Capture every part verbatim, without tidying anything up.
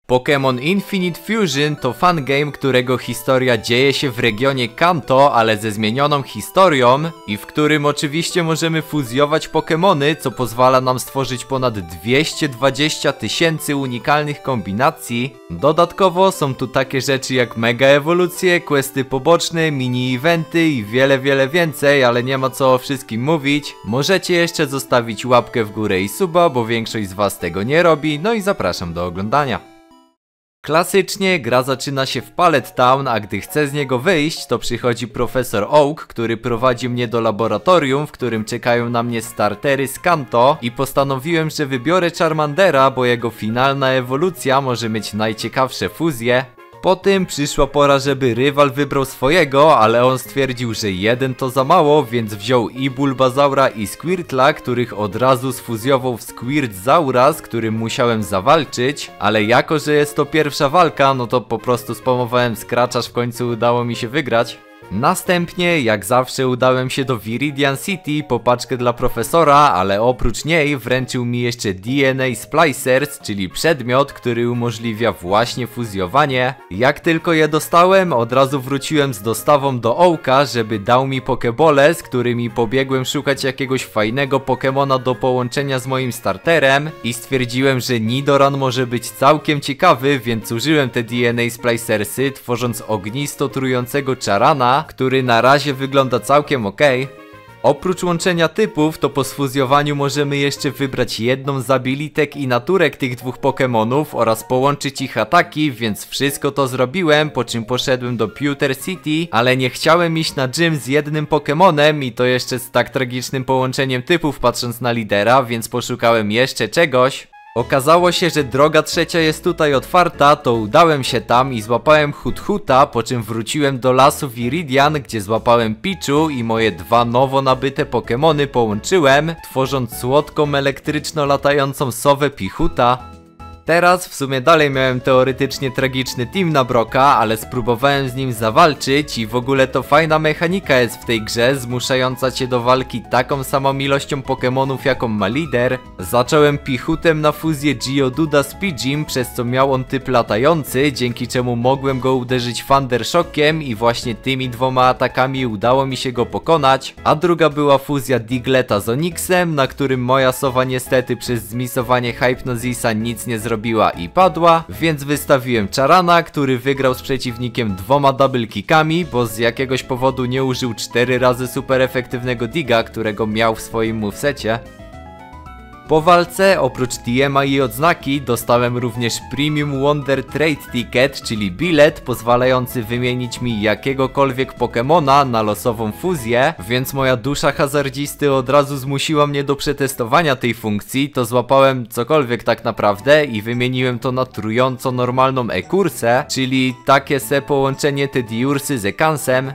Pokémon Infinite Fusion to fangame, którego historia dzieje się w regionie Kanto, ale ze zmienioną historią i w którym oczywiście możemy fuzjować Pokémony, co pozwala nam stworzyć ponad dwieście dwadzieścia tysięcy unikalnych kombinacji. Dodatkowo są tu takie rzeczy jak mega ewolucje, questy poboczne, mini-eventy i wiele wiele więcej, ale nie ma co o wszystkim mówić. Możecie jeszcze zostawić łapkę w górę i suba, bo większość z was tego nie robi, no i zapraszam do oglądania. Klasycznie gra zaczyna się w Pallet Town, a gdy chcę z niego wyjść, to przychodzi profesor Oak, który prowadzi mnie do laboratorium, w którym czekają na mnie startery z Kanto i postanowiłem, że wybiorę Charmandera, bo jego finalna ewolucja może mieć najciekawsze fuzje. Po tym przyszła pora, żeby rywal wybrał swojego, ale on stwierdził, że jeden to za mało, więc wziął i Bulbazaura i Squirtla, których od razu sfuzjował w Squirtzaura, z którym musiałem zawalczyć, ale jako, że jest to pierwsza walka, no to po prostu spamowałem Scratch, aż w końcu udało mi się wygrać. Następnie, jak zawsze, udałem się do Viridian City po paczkę dla profesora, ale oprócz niej wręczył mi jeszcze D N A Splicers, czyli przedmiot, który umożliwia właśnie fuzjowanie. Jak tylko je dostałem, od razu wróciłem z dostawą do Oaka, żeby dał mi pokebole, z którymi pobiegłem szukać jakiegoś fajnego Pokemona do połączenia z moim starterem i stwierdziłem, że Nidoran może być całkiem ciekawy, więc użyłem te D N A Splicersy, tworząc ognisto trującego Charana, który na razie wygląda całkiem ok. Oprócz łączenia typów, to po sfuzjowaniu możemy jeszcze wybrać jedną z abilitek i naturek tych dwóch Pokemonów oraz połączyć ich ataki, więc wszystko to zrobiłem, po czym poszedłem do Pewter City, ale nie chciałem iść na gym z jednym Pokemonem i to jeszcze z tak tragicznym połączeniem typów, patrząc na lidera, więc poszukałem jeszcze czegoś. Okazało się, że droga trzecia jest tutaj otwarta, to udałem się tam i złapałem Huthuta, po czym wróciłem do lasu Viridian, gdzie złapałem Pichu i moje dwa nowo nabyte Pokemony połączyłem, tworząc słodką elektryczno latającą sowę Pichuta. Teraz w sumie dalej miałem teoretycznie tragiczny team na Broka, ale spróbowałem z nim zawalczyć i w ogóle to fajna mechanika jest w tej grze, zmuszająca cię do walki taką samą ilością Pokemonów, jaką ma lider. Zacząłem Pichutem na fuzję Geoduda z Pidgeym, przez co miał on typ latający, dzięki czemu mogłem go uderzyć Thunder Shockiem i właśnie tymi dwoma atakami udało mi się go pokonać. A druga była fuzja Digletta z Onyxem, na którym moja sowa niestety przez zmisowanie Hypnozisa nic nie zrobiła i padła, więc wystawiłem Charana, który wygrał z przeciwnikiem dwoma double kickami, bo z jakiegoś powodu nie użył cztery razy super efektywnego diga, którego miał w swoim movesecie. Po walce, oprócz T M a i odznaki, dostałem również Premium Wonder Trade Ticket, czyli bilet pozwalający wymienić mi jakiegokolwiek Pokemona na losową fuzję, więc moja dusza hazardzisty od razu zmusiła mnie do przetestowania tej funkcji, to złapałem cokolwiek tak naprawdę i wymieniłem to na trująco normalną Ekursę, czyli takie se połączenie Tediursy z Ekansem.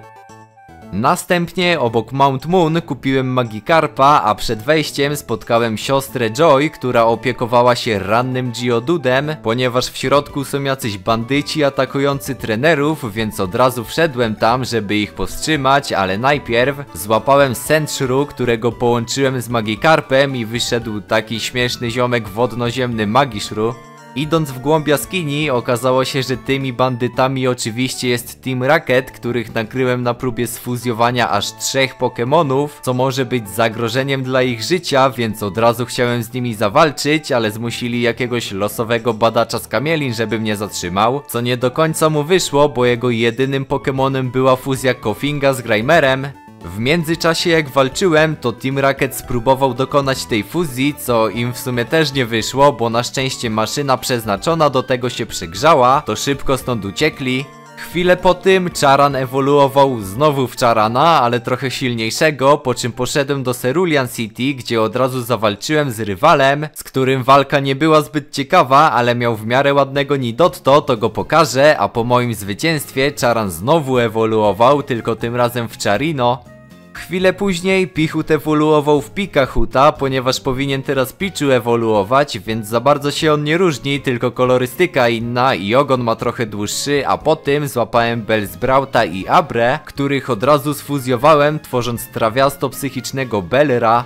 Następnie obok Mount Moon kupiłem Magikarpa, a przed wejściem spotkałem siostrę Joy, która opiekowała się rannym Geodudem, ponieważ w środku są jacyś bandyci atakujący trenerów, więc od razu wszedłem tam, żeby ich powstrzymać, ale najpierw złapałem Sandshrew, którego połączyłem z Magikarpem i wyszedł taki śmieszny ziomek wodnoziemny Magishrew. Idąc w głąb jaskini, okazało się, że tymi bandytami oczywiście jest Team Rocket, których nakryłem na próbie sfuzjowania aż trzech Pokemonów, co może być zagrożeniem dla ich życia, więc od razu chciałem z nimi zawalczyć, ale zmusili jakiegoś losowego badacza z kamielin, żeby mnie zatrzymał, co nie do końca mu wyszło, bo jego jedynym Pokemonem była fuzja Kofinga z Grimerem. W międzyczasie jak walczyłem, to Team Rocket spróbował dokonać tej fuzji, co im w sumie też nie wyszło, bo na szczęście maszyna przeznaczona do tego się przegrzała, to szybko stąd uciekli. Chwilę po tym Charan ewoluował znowu w Charana, ale trochę silniejszego, po czym poszedłem do Cerulean City, gdzie od razu zawalczyłem z rywalem, z którym walka nie była zbyt ciekawa, ale miał w miarę ładnego Nidotto, to go pokażę, a po moim zwycięstwie Charan znowu ewoluował, tylko tym razem w Charino. Chwilę później Pichut ewoluował w Pikachuta, ponieważ powinien teraz Pichu ewoluować, więc za bardzo się on nie różni, tylko kolorystyka inna i ogon ma trochę dłuższy, a po tym złapałem Bellsprauta i Abrę, których od razu sfuzjowałem, tworząc trawiasto-psychicznego Bellera.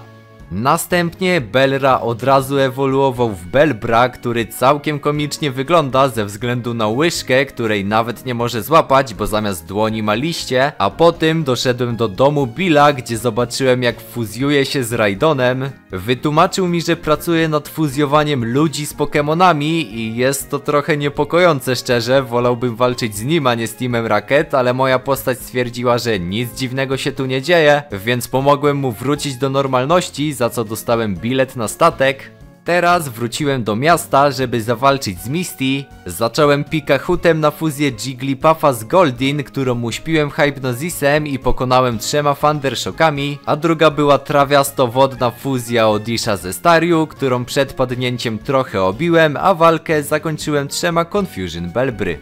Następnie Bellra od razu ewoluował w Belbra, który całkiem komicznie wygląda ze względu na łyżkę, której nawet nie może złapać, bo zamiast dłoni ma liście, a po tym doszedłem do domu Billa, gdzie zobaczyłem jak fuzjuje się z Raidonem. Wytłumaczył mi, że pracuje nad fuzjowaniem ludzi z Pokemonami i jest to trochę niepokojące szczerze, wolałbym walczyć z nim, a nie z Teamem Rocket, ale moja postać stwierdziła, że nic dziwnego się tu nie dzieje, więc pomogłem mu wrócić do normalności, za co dostałem bilet na statek. Teraz wróciłem do miasta, żeby zawalczyć z Misty. Zacząłem Pikachutem na fuzję Jigglypuffa z Goldeen, którą uśpiłem Hypnosisem i pokonałem trzema Thundershockami, a druga była trawiasto-wodna fuzja Odisha ze Staryu, którą przed padnięciem trochę obiłem, a walkę zakończyłem trzema Confusion Belbry.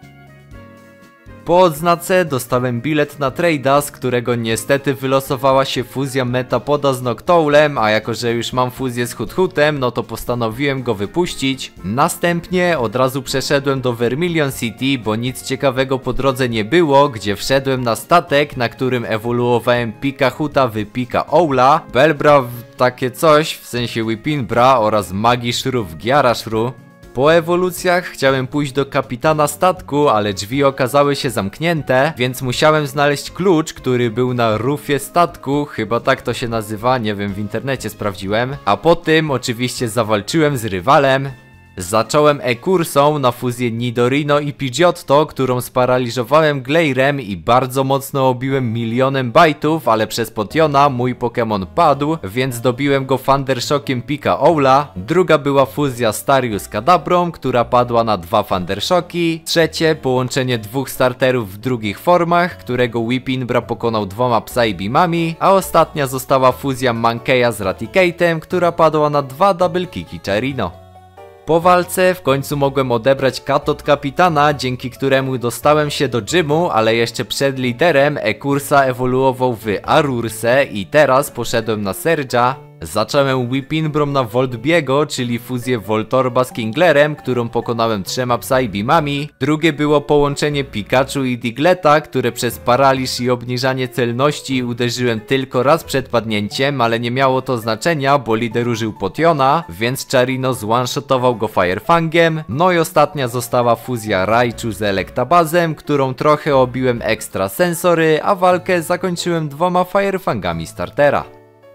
Po odznace dostałem bilet na trade'a, z którego niestety wylosowała się fuzja Metapoda z Noctowlem, a jako że już mam fuzję z Huthutem, no to postanowiłem go wypuścić. Następnie od razu przeszedłem do Vermilion City, bo nic ciekawego po drodze nie było, gdzie wszedłem na statek, na którym ewoluowałem Pikachuta w Pika-Oula, Belbra w takie coś, w sensie Whippinbra oraz Magiszru w Gyarashru. Po ewolucjach chciałem pójść do kapitana statku, ale drzwi okazały się zamknięte, więc musiałem znaleźć klucz, który był na rufie statku, chyba tak to się nazywa, nie wiem, w internecie sprawdziłem. A po tym oczywiście zawalczyłem z rywalem. Zacząłem E-kursą na fuzję Nidorino i Pidgeotto, którą sparaliżowałem Glairem i bardzo mocno obiłem milionem bajtów, ale przez Potiona mój Pokémon padł, więc dobiłem go Thundershockiem Pika-Oula. Druga była fuzja Staryu z Kadabrą, która padła na dwa Thundershocki. Trzecie połączenie dwóch starterów w drugich formach, którego Whippinbra pokonał dwoma Psybeamami, a ostatnia została fuzja Mankeya z Raticate'em, która padła na dwa Double Kiki Charino. Po walce w końcu mogłem odebrać kat od kapitana, dzięki któremu dostałem się do gymu, ale jeszcze przed liderem E-kursa ewoluował w Arursę i teraz poszedłem na Surge'a. Zacząłem Whippinbrą na Voltbiego, czyli fuzję Voltorba z Kinglerem, którą pokonałem trzema Psybeamami. Drugie było połączenie Pikachu i Digletta, które przez paraliż i obniżanie celności uderzyłem tylko raz przed padnięciem, ale nie miało to znaczenia, bo lider użył Potiona, więc Charino zone-shotował go Firefangiem. No i ostatnia została fuzja Raichu z Electabuzem, którą trochę obiłem ekstra sensory, a walkę zakończyłem dwoma Firefangami startera.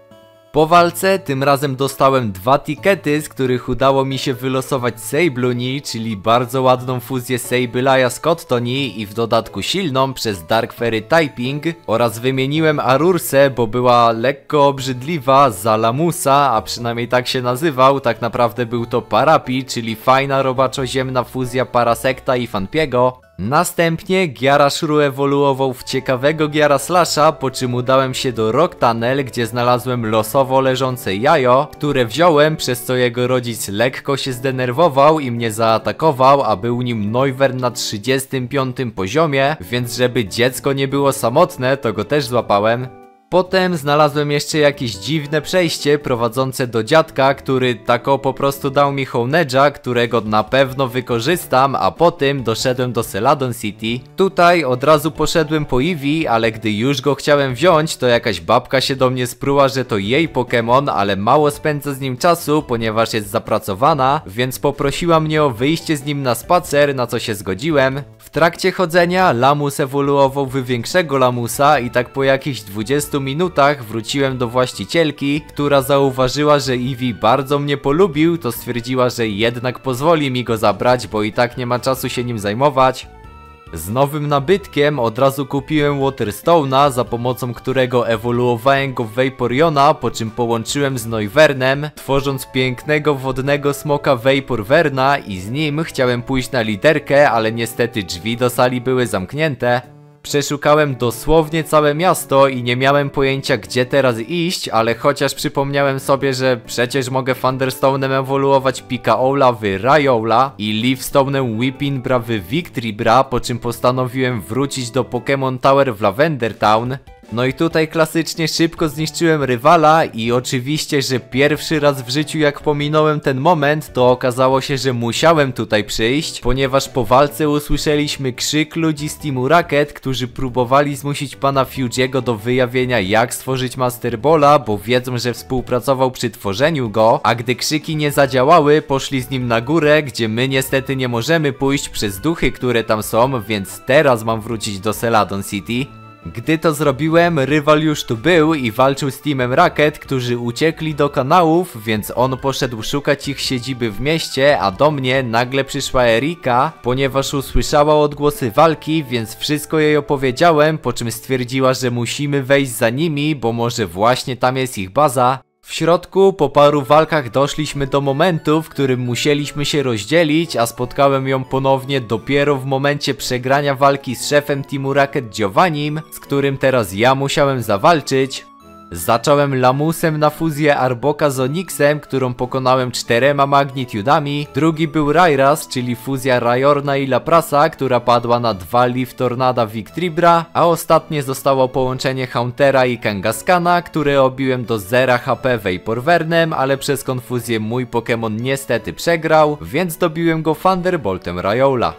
Po walce tym razem dostałem dwa tikety, z których udało mi się wylosować Sabluni, czyli bardzo ładną fuzję Sable'a z Cottoni i w dodatku silną przez Dark Fairy Typing, oraz wymieniłem Arursę, bo była lekko obrzydliwa, za Lamusa, a przynajmniej tak się nazywał, tak naprawdę był to Parapi, czyli fajna robaczo-ziemna fuzja Parasecta i Fanpiego. Następnie Gyarashru ewoluował w ciekawego Gyaraslasha, po czym udałem się do Rock Tunnel, gdzie znalazłem losowo leżące jajo, które wziąłem, przez co jego rodzic lekko się zdenerwował i mnie zaatakował, a był nim Noivern na trzydziestym piątym poziomie, więc żeby dziecko nie było samotne, to go też złapałem. Potem znalazłem jeszcze jakieś dziwne przejście prowadzące do dziadka, który tako po prostu dał mi Honeydge'a, którego na pewno wykorzystam, a po tym doszedłem do Celadon City. Tutaj od razu poszedłem po Eevee, ale gdy już go chciałem wziąć, to jakaś babka się do mnie spruła, że to jej Pokémon, ale mało spędza z nim czasu, ponieważ jest zapracowana, więc poprosiła mnie o wyjście z nim na spacer, na co się zgodziłem. W trakcie chodzenia Lamus ewoluował w większego Lamusa i tak po jakichś dwudziestu minutach wróciłem do właścicielki, która zauważyła, że Eevee bardzo mnie polubił, to stwierdziła, że jednak pozwoli mi go zabrać, bo i tak nie ma czasu się nim zajmować. Z nowym nabytkiem od razu kupiłem Waterstone'a, za pomocą którego ewoluowałem go w Vaporeona, po czym połączyłem z Noivernem, tworząc pięknego wodnego smoka Vaporverna i z nim chciałem pójść na liderkę, ale niestety drzwi do sali były zamknięte. Przeszukałem dosłownie całe miasto i nie miałem pojęcia, gdzie teraz iść, ale chociaż przypomniałem sobie, że przecież mogę Thunderstone'em ewoluować Pika-Oula w Raioula i Leafstone'em Whippinbra w Victorybra, po czym postanowiłem wrócić do Pokémon Tower w Lavender Town. No i tutaj klasycznie szybko zniszczyłem rywala i oczywiście, że pierwszy raz w życiu jak pominąłem ten moment, to okazało się, że musiałem tutaj przyjść, ponieważ po walce usłyszeliśmy krzyk ludzi z Teamu Rocket, którzy próbowali zmusić pana Fuziego do wyjawienia jak stworzyć Master Balla, bo wiedzą, że współpracował przy tworzeniu go, a gdy krzyki nie zadziałały, poszli z nim na górę, gdzie my niestety nie możemy pójść przez duchy, które tam są, więc teraz mam wrócić do Celadon City. Gdy to zrobiłem, rywal już tu był i walczył z Teamem Rocket, którzy uciekli do kanałów, więc on poszedł szukać ich siedziby w mieście, a do mnie nagle przyszła Erika, ponieważ usłyszała odgłosy walki, więc wszystko jej opowiedziałem, po czym stwierdziła, że musimy wejść za nimi, bo może właśnie tam jest ich baza. W środku po paru walkach doszliśmy do momentu, w którym musieliśmy się rozdzielić, a spotkałem ją ponownie dopiero w momencie przegrania walki z szefem Teamu Rocket Giovannim, z którym teraz ja musiałem zawalczyć. Zacząłem lamusem na fuzję Arboka z Onyxem, którą pokonałem czterema magnitudami. Drugi był Rairas, czyli fuzja Rajorna i Laprasa, która padła na dwa Leaf Tornada Victribra, a ostatnie zostało połączenie Huntera i Kangaskana, które obiłem do zera H P Vaporvernem, ale przez konfuzję mój Pokémon niestety przegrał, więc dobiłem go Thunderboltem Raiola.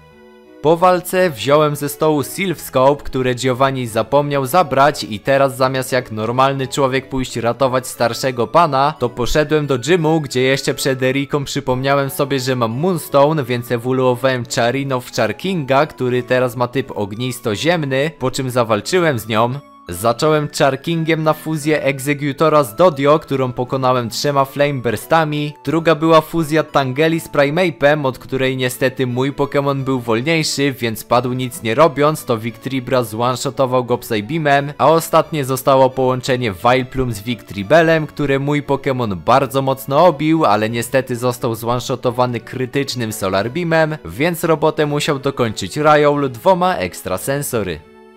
Po walce wziąłem ze stołu Silphscope, które Giovanni zapomniał zabrać i teraz zamiast jak normalny człowiek pójść ratować starszego pana, to poszedłem do gymu, gdzie jeszcze przed Eriką przypomniałem sobie, że mam Moonstone, więc ewoluowałem Charino w Charkinga, który teraz ma typ ognisto-ziemny, po czym zawalczyłem z nią. Zacząłem Charkingiem na fuzję Executora z Dodio, którą pokonałem trzema Flame Burstami. Druga była fuzja Tangeli z Primeape'em, od której niestety mój Pokémon był wolniejszy, więc padł nic nie robiąc, to Victribra zone-shotował go Psybeamem, a ostatnie zostało połączenie Vileplume z Victribelem, które mój Pokémon bardzo mocno obił, ale niestety został zone-shotowany krytycznym Solar Beamem, więc robotę musiał dokończyć Raiol dwoma ekstrasensory.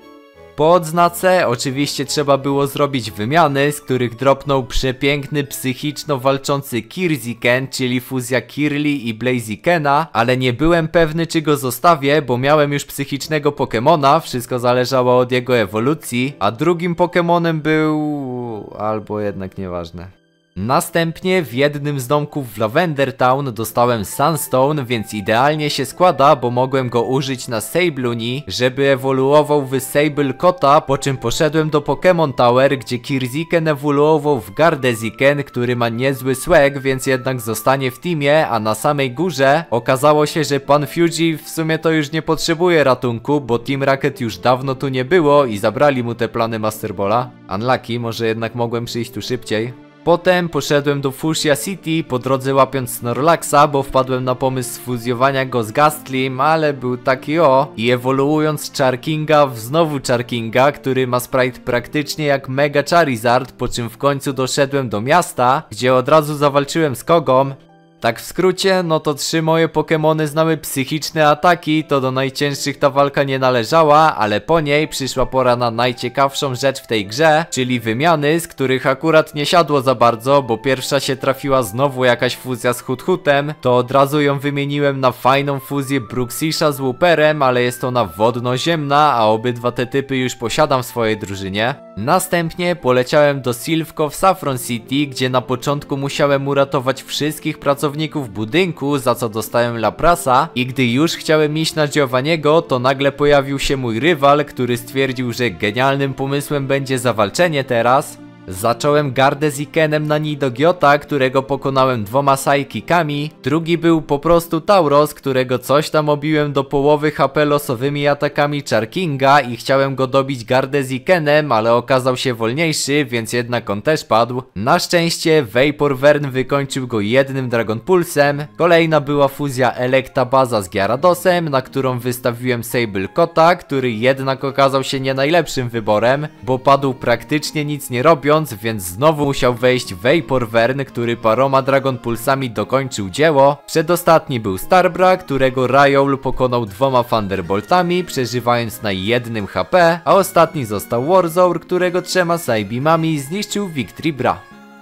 Po odznace oczywiście trzeba było zrobić wymiany, z których dropnął przepiękny psychiczno walczący Kirziken, czyli fuzja Kirli i Blazikena, ale nie byłem pewny czy go zostawię, bo miałem już psychicznego Pokemona, wszystko zależało od jego ewolucji, a drugim Pokemonem był... albo jednak nieważne. Następnie w jednym z domków w Lavender Town dostałem Sunstone, więc idealnie się składa, bo mogłem go użyć na Sabluni, żeby ewoluował w Sablecota, po czym poszedłem do Pokémon Tower, gdzie Kirziken ewoluował w Gardeziken, który ma niezły swag, więc jednak zostanie w teamie, a na samej górze okazało się, że pan Fuji w sumie to już nie potrzebuje ratunku, bo Team Rocket już dawno tu nie było i zabrali mu te plany Master Balla. Unlucky, może jednak mogłem przyjść tu szybciej. Potem poszedłem do Fuchsia City, po drodze łapiąc Snorlaxa, bo wpadłem na pomysł sfuzjowania go z Gastlim, ale był taki o. I ewoluując Charkinga w znowu Charkinga, który ma sprite praktycznie jak Mega Charizard, po czym w końcu doszedłem do miasta, gdzie od razu zawalczyłem z Kogą. Tak w skrócie, no to trzy moje Pokemony znały psychiczne ataki, to do najcięższych ta walka nie należała, ale po niej przyszła pora na najciekawszą rzecz w tej grze, czyli wymiany, z których akurat nie siadło za bardzo, bo pierwsza się trafiła znowu jakaś fuzja z Huthutem, to od razu ją wymieniłem na fajną fuzję Bruxisha z Wooperem, ale jest ona wodno-ziemna, a obydwa te typy już posiadam w swojej drużynie. Następnie poleciałem do Silphco w Saffron City, gdzie na początku musiałem uratować wszystkich pracowników budynku, za co dostałem Laprasa, i gdy już chciałem iść na Giovanniego, to nagle pojawił się mój rywal, który stwierdził, że genialnym pomysłem będzie zawalczenie teraz. Zacząłem Gardezikenem na Nidogiota, którego pokonałem dwoma Psychikami. Drugi był po prostu Tauros, którego coś tam obiłem do połowy H P losowymi atakami Charkinga i chciałem go dobić Gardezikenem, ale okazał się wolniejszy, więc jednak on też padł. Na szczęście Vaporvern wykończył go jednym Dragon Pulsem. Kolejna była fuzja Electabaza z Gyaradosem, na którą wystawiłem Sablecota, który jednak okazał się nie najlepszym wyborem, bo padł praktycznie nic nie robiąc, więc znowu musiał wejść Vaporvern, który paroma Dragon Pulsami dokończył dzieło. Przedostatni był Starbra, którego Raiol pokonał dwoma Thunderboltami, przeżywając na jednym H P, a ostatni został Warzour, którego trzema Psybeamami zniszczył Victribra.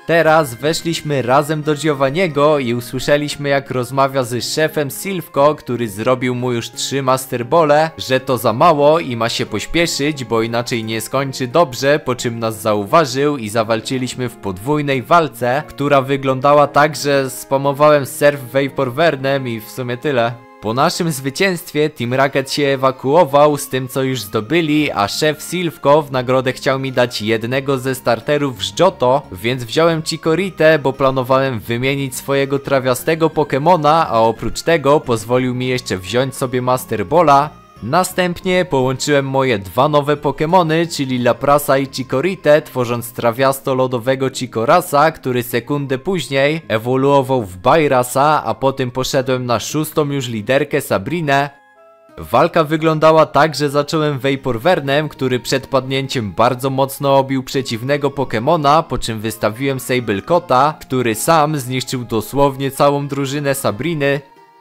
Teraz weszliśmy razem do Giovanniego i usłyszeliśmy, jak rozmawia z szefem Silvco, który zrobił mu już trzy Master Bole, że to za mało i ma się pośpieszyć, bo inaczej nie skończy dobrze, po czym nas zauważył i zawalczyliśmy w podwójnej walce, która wyglądała tak, że spamowałem surf Vaporwernem i w sumie tyle. Po naszym zwycięstwie Team Rocket się ewakuował z tym, co już zdobyli, a szef Silvco w nagrodę chciał mi dać jednego ze starterów z Johto, więc wziąłem Chikorite, bo planowałem wymienić swojego trawiastego Pokemona, a oprócz tego pozwolił mi jeszcze wziąć sobie Master Balla. Następnie połączyłem moje dwa nowe Pokemony, czyli Laprasa i Chikorite, tworząc trawiasto-lodowego Chikorasa, który sekundę później ewoluował w Bairasa, a potem poszedłem na szóstą już liderkę Sabrinę. Walka wyglądała tak, że zacząłem Vaporwernem, który przed padnięciem bardzo mocno obił przeciwnego Pokemona, po czym wystawiłem Sablecota, który sam zniszczył dosłownie całą drużynę Sabriny.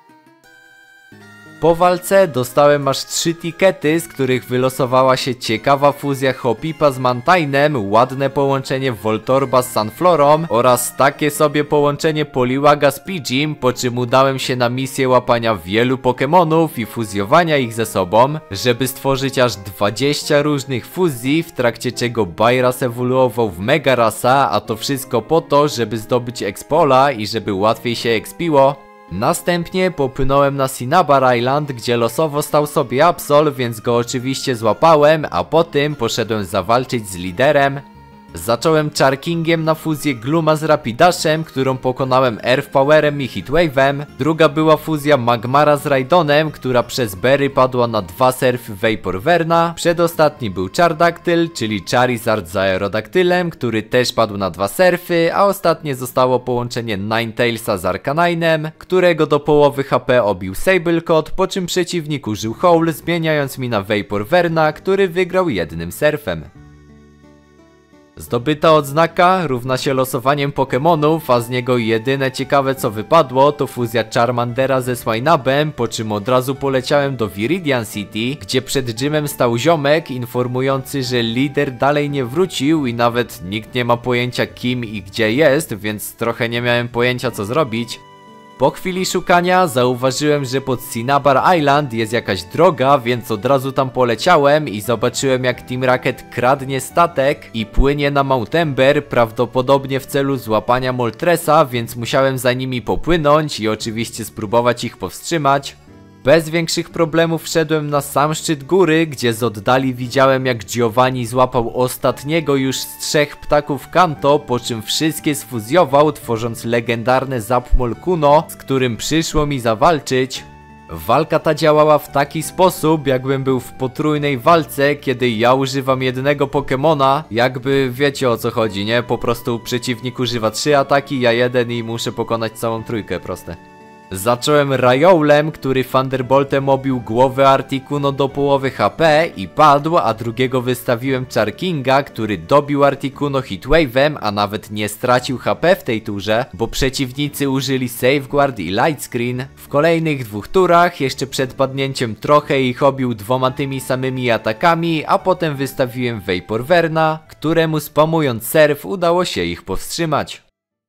Po walce dostałem aż trzy tikety, z których wylosowała się ciekawa fuzja Hoppipa z Mantainem, ładne połączenie Voltorba z Sunflorą oraz takie sobie połączenie Poliwaga z Pidgeym, po czym udałem się na misję łapania wielu Pokemonów i fuzjowania ich ze sobą, żeby stworzyć aż dwadzieścia różnych fuzji, w trakcie czego Bairas ewoluował w Megarasa, a to wszystko po to, żeby zdobyć Expola i żeby łatwiej się expiło. Następnie popłynąłem na Cinnabar Island, gdzie losowo stał sobie Absol, więc go oczywiście złapałem, a potem poszedłem zawalczyć z liderem. Zacząłem Charkingiem na fuzję Gluma z Rapidashem, którą pokonałem Earth Powerem i Heatwave'em. Druga była fuzja Magmara z Raidonem, która przez Berry padła na dwa surfy Vaporwerna. Przedostatni był Chardaktyle, czyli Charizard z Aerodaktylem, który też padł na dwa surfy, a ostatnie zostało połączenie Ninetale'sa z Arcanine'em, którego do połowy H P obił Sablecot, po czym przeciwnik użył Howl, zmieniając mi na Vaporwerna, który wygrał jednym surfem. Zdobyta odznaka równa się losowaniem Pokemonów, a z niego jedyne ciekawe co wypadło to fuzja Charmandera ze Swinubem, po czym od razu poleciałem do Viridian City, gdzie przed gymem stał ziomek informujący, że lider dalej nie wrócił i nawet nikt nie ma pojęcia kim i gdzie jest, więc trochę nie miałem pojęcia co zrobić. Po chwili szukania zauważyłem, że pod Cinnabar Island jest jakaś droga, więc od razu tam poleciałem i zobaczyłem, jak Team Rocket kradnie statek i płynie na Mount Ember, prawdopodobnie w celu złapania Moltresa, więc musiałem za nimi popłynąć i oczywiście spróbować ich powstrzymać. Bez większych problemów wszedłem na sam szczyt góry, gdzie z oddali widziałem, jak Giovanni złapał ostatniego już z trzech ptaków Kanto, po czym wszystkie sfuzjował, tworząc legendarne Zapmolkuno, z którym przyszło mi zawalczyć. Walka ta działała w taki sposób, jakbym był w potrójnej walce, kiedy ja używam jednego Pokemona, jakby wiecie o co chodzi, nie? Po prostu przeciwnik używa trzy ataki, ja jeden i muszę pokonać całą trójkę, proste. Zacząłem Raiolem, który Thunderboltem obił głowę Articuno do połowy H P i padł, a drugiego wystawiłem Charkinga, który dobił Articuno Heatwave'em, a nawet nie stracił H P w tej turze, bo przeciwnicy użyli Safeguard i Light Screen. W kolejnych dwóch turach, jeszcze przed padnięciem trochę ich obił dwoma tymi samymi atakami, a potem wystawiłem Vaporwerna, któremu spamując surf udało się ich powstrzymać.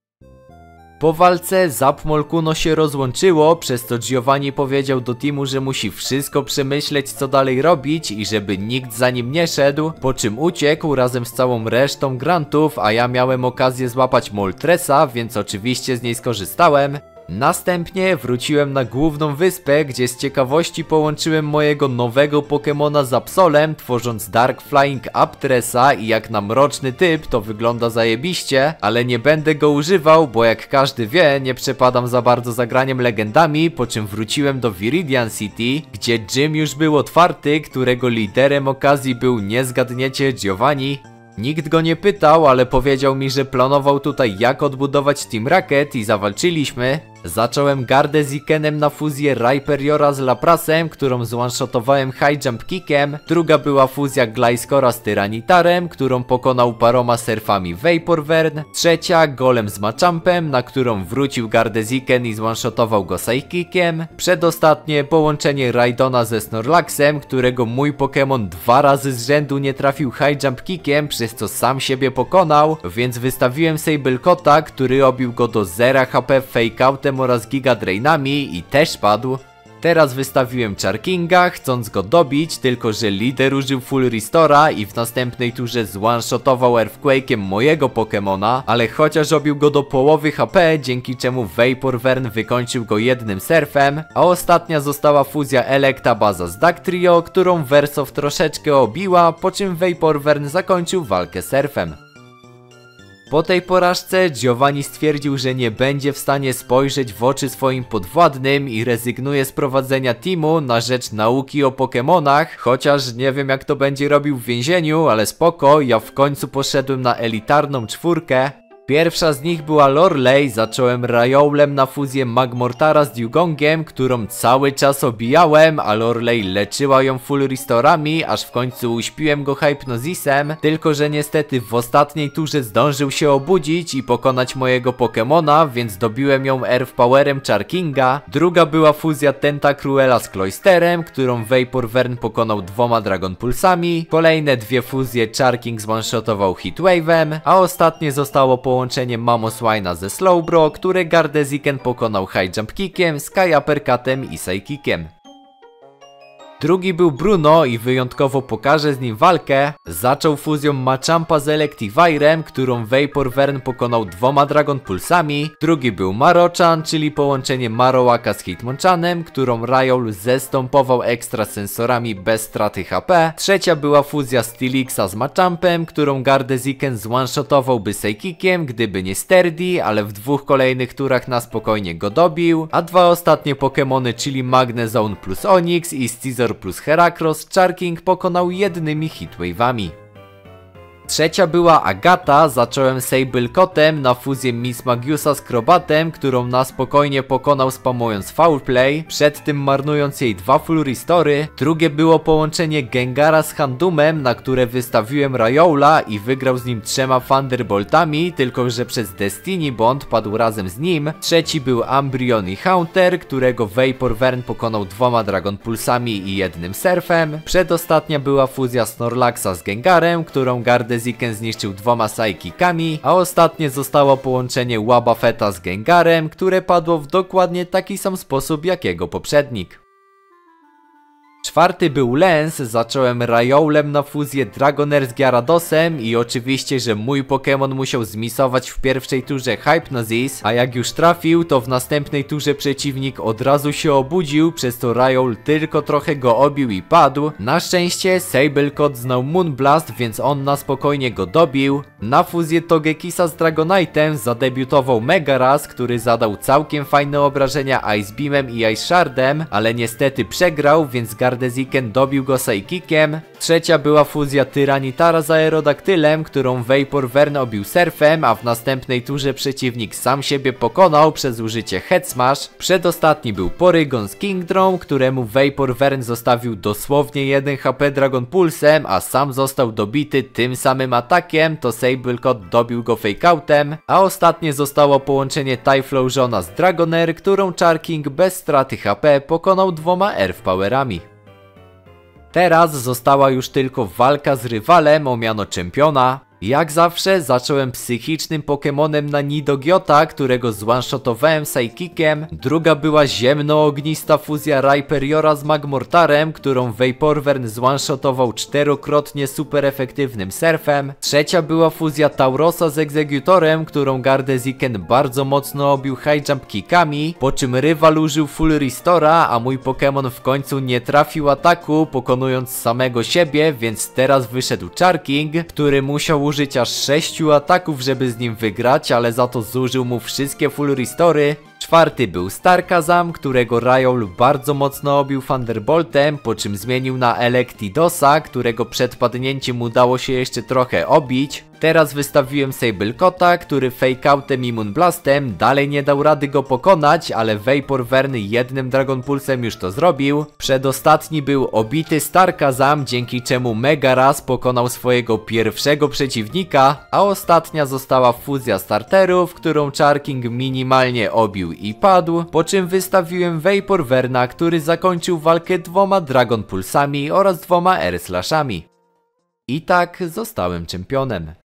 Po walce Zapmolkuno się rozłączyło, przez co Giovanni powiedział do teamu, że musi wszystko przemyśleć co dalej robić i żeby nikt za nim nie szedł, po czym uciekł razem z całą resztą grantów, a ja miałem okazję złapać Moltresa, więc oczywiście z niej skorzystałem. Następnie wróciłem na główną wyspę, gdzie z ciekawości połączyłem mojego nowego Pokemona z Absolem, tworząc Dark Flying Aptresa i jak na mroczny typ to wygląda zajebiście, ale nie będę go używał, bo jak każdy wie, nie przepadam za bardzo za graniem legendami, po czym wróciłem do Viridian City, gdzie gym już był otwarty, którego liderem okazji był, nie zgadniecie, Giovanni. Nikt go nie pytał, ale powiedział mi, że planował tutaj jak odbudować Team Rocket i zawalczyliśmy. Zacząłem Gardezikenem na fuzję Rhyperiora z Laprasem, którą zone-shotowałem High Jump Kickiem. Druga była fuzja Gliscora z Tyranitarem, którą pokonał paroma surfami Vaporwern. Trzecia Golem z Machampem, na którą wrócił Gardeziken i zone-shotował go Psychickiem. Przedostatnie połączenie Raidona ze Snorlaxem, którego mój Pokémon dwa razy z rzędu nie trafił High Jump Kickiem, przez co sam siebie pokonał, więc wystawiłem Sablecota, który obił go do zera H P Fake Outem oraz Giga Drainami i też padł. Teraz wystawiłem Charkinga, chcąc go dobić, tylko że lider użył Full Restora i w następnej turze zone-shotował Earthquake'iem mojego Pokemona, ale chociaż obił go do połowy H P, dzięki czemu Vaporwern wykończył go jednym surfem, a ostatnia została fuzja Electabuzza z Dugtrio, którą Versow troszeczkę obiła, po czym Vaporwern zakończył walkę surfem. Po tej porażce Giovanni stwierdził, że nie będzie w stanie spojrzeć w oczy swoim podwładnym i rezygnuje z prowadzenia teamu na rzecz nauki o Pokemonach, chociaż nie wiem jak to będzie robił w więzieniu, ale spoko, ja w końcu poszedłem na elitarną czwórkę. Pierwsza z nich była Lorelei, zacząłem Rioulem na fuzję Magmortara z Dewgongiem, którą cały czas obijałem, a Lorelei leczyła ją full restorami, aż w końcu uśpiłem go Hypnozisem, tylko że niestety w ostatniej turze zdążył się obudzić i pokonać mojego Pokemona, więc dobiłem ją Earth Powerem Charkinga. Druga była fuzja Tentacruela z Cloysterem, którą Vaporwern pokonał dwoma Dragon Pulsami. Kolejne dwie fuzje Charking one-shotował Heatwave'em, a ostatnie zostało po połączenie Mamoswina ze Slowbro, które Gardeziken pokonał High Jump Kickiem, Sky Uppercutem i Psychickiem. Drugi był Bruno i wyjątkowo pokażę z nim walkę. Zaczął fuzją Machampa z Electivirem, którą Vaporwern pokonał dwoma Dragon Pulsami. Drugi był Marochan, czyli połączenie Marowaka z Hitmonchanem, którą Rioul zestąpował ekstrasensorami bez straty H P. Trzecia była fuzja Steelixa z Machampem, którą Gardeziken zone-shotowałby Psychickiem, gdyby nie Sturdy, ale w dwóch kolejnych turach na spokojnie go dobił. A dwa ostatnie Pokemony, czyli Magnezone plus Onix i Scizor plus Heracross, Charking pokonał jednymi Heatwave'ami. Trzecia była Agata, zacząłem Sablecotem na fuzję Mismagiusa z Crobatem, którą na spokojnie pokonał spamując Foul Play, przed tym marnując jej dwa Full Restory. Drugie było połączenie Gengara z Handumem, na które wystawiłem Rioula i wygrał z nim trzema Thunderboltami, tylko że przez Destiny Bond padł razem z nim. Trzeci był Umbreon i Haunter, którego Vaporwern pokonał dwoma Dragon Pulsami i jednym Surfem. Przedostatnia była fuzja Snorlaxa z Gengarem, którą Gardeziken zniszczył dwoma Psychicami, a ostatnie zostało połączenie Wobbuffeta z Gengarem, które padło w dokładnie taki sam sposób jak jego poprzednik. Czwarty był Lance, zacząłem Rioulem na fuzję Dragonair z Gyaradosem i oczywiście, że mój Pokémon musiał zmisować w pierwszej turze Hypnosis, a jak już trafił, to w następnej turze przeciwnik od razu się obudził, przez to Rioul tylko trochę go obił i padł. Na szczęście Sablecot znał Moonblast, więc on na spokojnie go dobił. Na fuzję Togekisa z Dragonite'em zadebiutował Megaraz, który zadał całkiem fajne obrażenia Ice Beamem i Ice Shardem, ale niestety przegrał, więc Gardeziken dobił go Psychickiem. Trzecia była fuzja Tyranitara z Aerodaktylem, którą Vaporwern obił Surfem, a w następnej turze przeciwnik sam siebie pokonał przez użycie Head Smash. Przedostatni był Porygon z Kingdrome, któremu Vaporwern zostawił dosłownie jeden H P Dragon Pulsem, a sam został dobity tym samym atakiem, to Sablecot dobił go Fake Outem, a ostatnie zostało połączenie Typhlosiona z Dragonair, którą Charking bez straty H P pokonał dwoma Earth Powerami. Teraz została już tylko walka z rywalem o miano czempiona. Jak zawsze zacząłem psychicznym Pokemonem na Nidogiota, którego zone-shotowałem Psychickiem. Druga była ziemno-ognista fuzja Rhyperiora z Magmortarem, którą Vaporwern zone-shotował czterokrotnie super efektywnym Surfem. Trzecia była fuzja Taurosa z Executorem, którą Gardeziken bardzo mocno obił High Jump Kickami, po czym rywal użył Full Restora, a mój Pokemon w końcu nie trafił ataku, pokonując samego siebie, więc teraz wyszedł Charking, który musiał użyć aż sześciu ataków, żeby z nim wygrać, ale za to zużył mu wszystkie Full Restory. Czwarty był Starkazam, którego Rajol bardzo mocno obił Thunderboltem, po czym zmienił na Electidosa, którego przed padnięciem udało się jeszcze trochę obić. Teraz wystawiłem Sablecota, który fakeoutem i Moonblastem dalej nie dał rady go pokonać, ale Vaporwern jednym Dragon Pulsem już to zrobił. Przedostatni był obity Starkazam, dzięki czemu Megaraz pokonał swojego pierwszego przeciwnika, a ostatnia została fuzja starterów, którą Charking minimalnie obił i padł, po czym wystawiłem Vaporwerna, który zakończył walkę dwoma Dragon Pulsami oraz dwoma R-Slashami. I tak zostałem czempionem.